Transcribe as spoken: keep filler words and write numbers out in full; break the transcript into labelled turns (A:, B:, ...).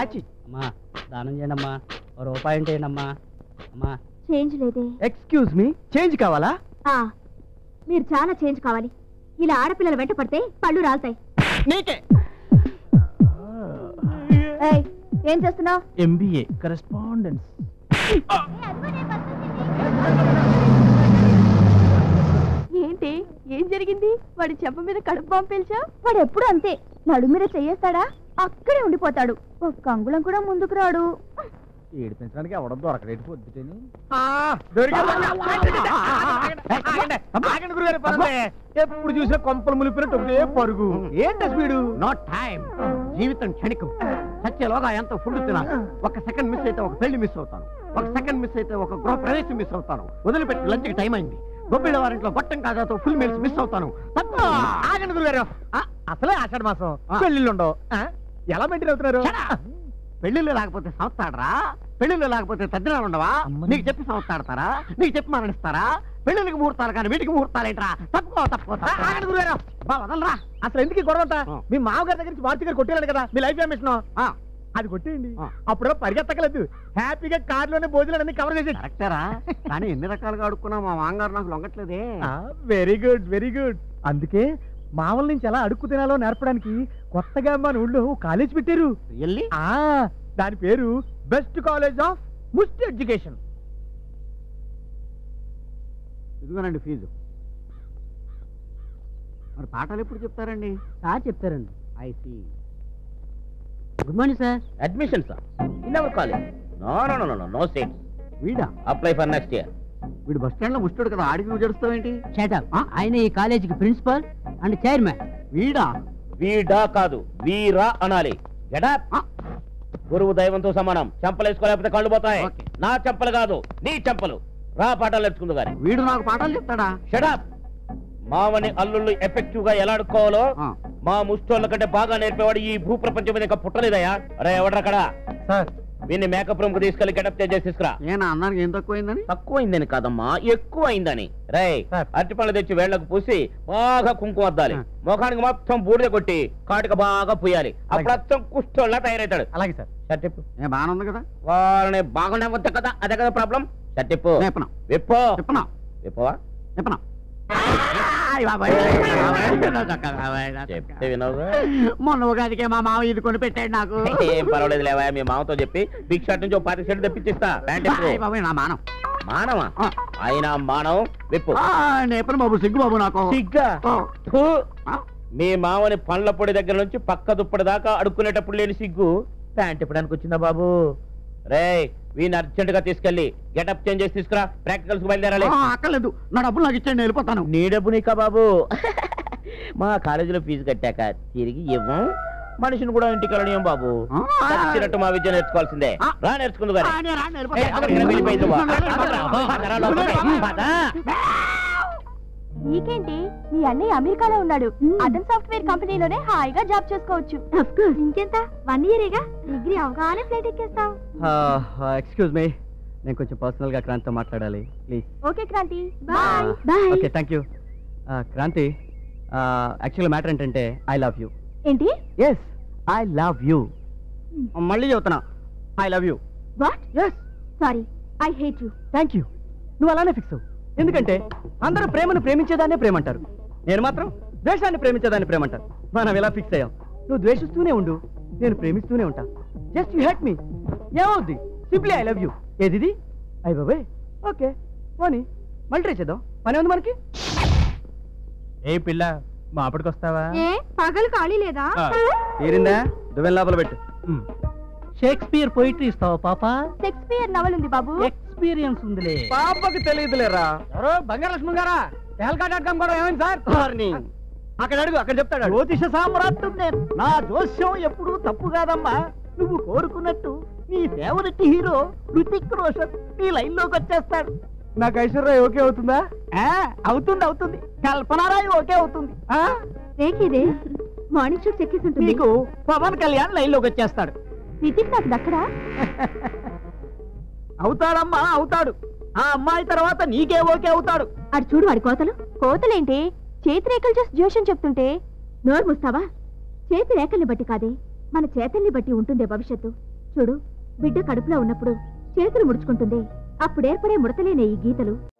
A: Match
B: అమ్మా దానం చేయండి అమ్మా ఓ రూపాయి ఏంటండి అమ్మా అమ్మా
C: చేంజ్ లేదే.
A: ఎక్స్క్యూజ్ మీ, చేంజ్ కావాలా?
C: మీరు చాలా చేంజ్ కావాలి. ఇలా ఆడపిల్లలు వెంట పడితే పళ్ళు రాలుతాయి.
A: నీకే
C: ఏం చేస్తున్నావు?
A: MBA correspondence.
C: ఏంటి, ఏం జరిగింది? వాడి చెంప మీద కడుపు బాంబు పేల్చా? వాడు ఎప్పుడు అంతే, నడు మీద చెయ్యేస్తాడా అక్కడే ఉండిపోతాడు. ఒక్క అంగుళం కూడా ముందుకు రాడు.
A: ఏడిపించడానికి ఎవడ దొరకలేదు పొద్దుటని. ఎప్పుడు చూసినా కొంపలు ములిపినట్టు ఒకటే పరుగు. ఏంటి స్పీడు?
D: No time. జీవితం క్షణికం. సత్యలోగా ఎంత ఫుడ్ తినాలి. ఒక సెకండ్ మిస్ అయితే ఒక పెళ్లి మిస్ అవుతాను. ఒక సెకండ్ మిస్ అయితే ఒక గృహ ప్రవేశం మిస్ అవుతాను. వదిలిపెట్టి లంచ్కి టైం అయింది. గొప్పిళ్ళ వారింట్లో గొట్టం కాజాతో ఫుల్ మీల్స్ మిస్ అవుతాను.
A: ఆగండి గురుగారు, అసలే ఆషాఢ మాసం, పెళ్లిళ్ళు ఉండవు. ఎలా మెయింటైన్ అవుతున్నారు?
D: పెళ్లిళ్ళు లేకపోతే సంస్థాడరా? పెళ్లిళ్ళు లేకపోతే తద్దినాలు ఉండవా? నీకు చెప్పి సంస్థాడతారా? నీకు చెప్పి మరణిస్తారా? పెళ్లికి ముహూర్తాలు కానీ వీటికి ముహూర్తాలు ఏంట్రా? తప్పుకో తప్పుకో.
A: ఆగండి గురుగారు, వదలరా. అసలు ఎందుకు ఈ గొడవ? మీ మామగారి దగ్గర నుంచి మారుతి గారు కొట్టేయాలి కదా మీ లైఫ్ మిషన్. అది కొట్టేయండి, అప్పుడు పరిగెత్తకలేదు. హ్యాపీగా కార్లోనే భోజనాలన్నీ కవర్ చేసి.
D: కరెక్టరా? కానీ ఎన్ని రకాలుగా అడుక్కున్నా మా మామగారు నాకు లొంగట్లేదే.
A: Very good very good. అందుకే మామూలు నుంచి ఎలా అడుక్కు తినాలో నేర్పడానికి కొత్తగా మన ఊళ్ళో కాలేజ్ పెట్టారు. దాని పేరు best college of must education.
D: ఇదిగోనండి ఫీజు. మరి పాఠాలు ఎప్పుడు చెప్తారండి?
B: సార్ చెప్తారండి.
D: I see.
B: Good morning sir.
E: Admission sir in our college. No no no no no seats.
D: వీడా?
E: Apply for next year.
D: వీడు బస్ స్టాండ్ లో ముస్తాడు కదా, ఆడికి నువ్వు జడుస్తావేంటి?
B: షటప్. ఆయన ఈ కాలేజీకి ప్రిన్సిపల్ అండ్ చైర్మన్.
D: వీడా?
E: వీడా కాదు, వీరా అనాలి. గెటప్. గురువు దైవంతో సమానం. చెంపలు వేసుకోలేకపోతే కళ్ళు పోతాయి. నా చెంపలు కాదు, నీ చెంపలు. రా పాఠాలు నేర్చుకుందు గాని.
D: వీడు నాకు పాఠాలు చెప్తాడా?
E: షటప్. మావని అల్లుళ్ళు ఎఫెక్టివ్ గా ఎలా అడుక్కోవాలో మా ముష్టోళ్ళ కంటే బాగా నేర్పేవాడు ఈ భూ ప్రపంచం మీద ఇంకా పుట్టలేదయ్యా. అరే ఎవడ్రక్కడ?
A: సార్
E: వీన్ని మేకప్ రూమ్ కు తీసుకెళ్లి గెటప్ చేసి తీసుకురా.
D: నేను అన్నానికి ఏం తక్కువైందని?
E: తక్కువైందని కాదమ్మా, ఎక్కువ అయిందని. రై అరటి పళ్ళు తెచ్చి వేళ్లకు పూసి బాగా కుంకుమ అద్దాలి. ముఖానికి మొత్తం బూడిద కొట్టి కాటిక బాగా పూయాలి. అప్పుడు అత్తం కుష్టోళ్ళ తయారవుతాడు.
A: అలాగే సార్.
E: షర్టిప్పు.
D: బాగానే ఉంది కదా?
E: వాళ్ళని బాగుండే వద్ద కదా, అదే కదా ప్రాబ్లం. షర్టిప్పు.
D: చెప్పనా?
E: విప్పో.
D: చెప్పనా?
E: విప్పవా?
D: చెప్పనా?
E: చెప్తే వినవు.
D: మొన్న ఉగాదికే మా మామ ఇది కొని పెట్టాడు నాకు.
E: ఏం పర్వాలేదు లేవా, మీ మామతో చెప్పి బిగ్ షర్ట్ నుంచి పాతి షర్ట్ తెప్పించిస్తా.
D: నా మానం.
E: మానవా? అయినా మానవం. విప్పు.
D: నేపథ్యం బాబు, సిగ్గు బాబు నాకు.
E: సిగ్గా? మీ మామని పండ్ల పొడి దగ్గర నుంచి పక్క దుప్పటి దాకా అడుక్కునేటప్పుడు లేని సిగ్గు ప్యాంట్ ఇప్పడానికి వచ్చిందా బాబు? రే వీని అర్జెంట్ గా తీసుకెళ్లి గెటప్ చేంజ్ చేసి తీసుకురా. ప్రాక్టికల్స్ కు బయలుదేరాలి.
D: అక్కర్లేదు, నా డబ్బులు నాకు ఇచ్చేయండి, వెళ్ళిపోతాను.
E: నీ డబ్బు నీకా బాబు? మా కాలేజీలో ఫీజు కట్టాక తిరిగి ఇవ్వం. మనిషిని కూడా ఇంటికి వెళ్ళనియం బాబు. నచ్చినట్టు మా విద్య నేర్చుకోవాల్సిందే. రా నేర్చుకుందు గాని.
C: నీకేంటి, మీ అన్నయ్య అమెరికాలో ఉన్నాడు. అతను సాఫ్ట్వేర్ కంపెనీలోనే హాయిగా జాబ్ చేసుకోవచ్చు. ఇంకెంత, వన్ ఇయరేగా. డిగ్రీ అవగానే ఫ్లైట్ ఎక్కేస్తావు.
B: ఎక్స్క్యూజ్ మీ, నేను కొంచెం పర్సనల్ గా క్రాంతితో మాట్లాడాలి please.
C: Okay Kranti, bye. Bye.
B: Okay thank you. Kranti, యాక్చువల్గా మ్యాటర్ ఏంటంటే ఐ లవ్ యూ.
C: ఏంటి?
B: Yes, I love you. మళ్ళీ చెబుతున్నా, I love you.
C: What? Yes. Sorry, I hate you.
B: Thank you. నువ్వు అలానే ఫిక్స్ అవ్వు. ఎందుకంటే అందరూ ప్రేమను ప్రేమించేదాన్నే ప్రేమంటారు, నేను మాత్రం ద్వేషాన్ని ప్రేమించేదాన్ని ప్రేమంటారు. మనం ఎలా ఫిక్స్ అయ్యాం. నువ్వు ద్వేషిస్తూనే ఉండు, నేను ప్రేమిస్తూనే ఉంటా. Just you hate me. ఏమవుద్ది? Simply I love you. ఏది? అయ్య బాబే. ఓకే పోనీ, మళ్ళీ ట్రై చేద్దాం. పని ఉంది మనకి.
A: ఏ పిల్ల, మా అప్పటికి వస్తావా?
C: ఏ పగలు ఖాళీ లేదా?
B: తీరిందా? దువ్వెన లోపల పెట్టు.
A: షేక్స్పియర్ పోయిటరీ ఇస్తావా పాప?
C: షేక్స్పియర్ నవల్ ఉంది బాబు.
A: ఎక్స్పీరియన్స్ ఉందిలే.
B: పాపకి తెలియదులేరా.
A: బంగారలక్ష్మి గారా, తెహల్కా డాట్ కామ్ కూడా ఏమైంది సార్?
B: అక్కడ అడుగు, అక్కడ చెప్తాడు.
A: జ్యోతిష సామ్రాట్ నేను. నా జోస్యం ఎప్పుడు తప్పు కాదమ్మా. నువ్వు కోరుకున్నట్టు నీ ఫేవరెట్ హీరో హృతిక్ రోషన్ నీ లైన్ లోకి వచ్చేస్తాడు.
B: నాకు ఐశ్వర్య ఓకే అవుతుందా?
A: అవుతుంది అవుతుంది. కల్పనారాయ్ ఓకే అవుతుంది.
C: రేఖిదే మార్నింగ్ షో చెక్కేసి ఉంటుంది.
A: నీకు పవన్ కళ్యాణ్ లైన్ లోకి వచ్చేస్తాడు.
C: రితిక్ నాకు దక్కడా?
A: అవుతాడమ్మా, అవుతాడు. ఆ అమ్మాయి తర్వాత నీకే ఓకే అవుతాడు.
C: అటు చూడు వాడి కోతలు. కోతలేంటి, చేతి రేఖలు చేసి జోషం చెప్తుంటే నోరు ముస్తావా? చేతి రేఖల్ని బట్టి కాదే, మన చేతల్ని బట్టి ఉంటుందే భవిష్యత్తు. చూడు, బిడ్డ కడుపులో ఉన్నప్పుడు చేతులు ముడుచుకుంటుంది. అప్పుడేర్పడే ముడతలేనే ఈ గీతలు